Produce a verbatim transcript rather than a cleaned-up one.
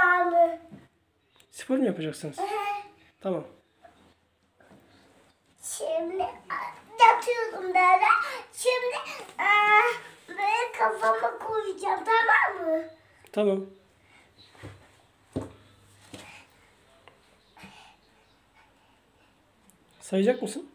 devamı. Spor mu yapacaksınız? Tamam. Şimdi yatıyorum böyle. Şimdi aa, böyle kafama koyacağım, tamam mı? Tamam. Sayacak mısın?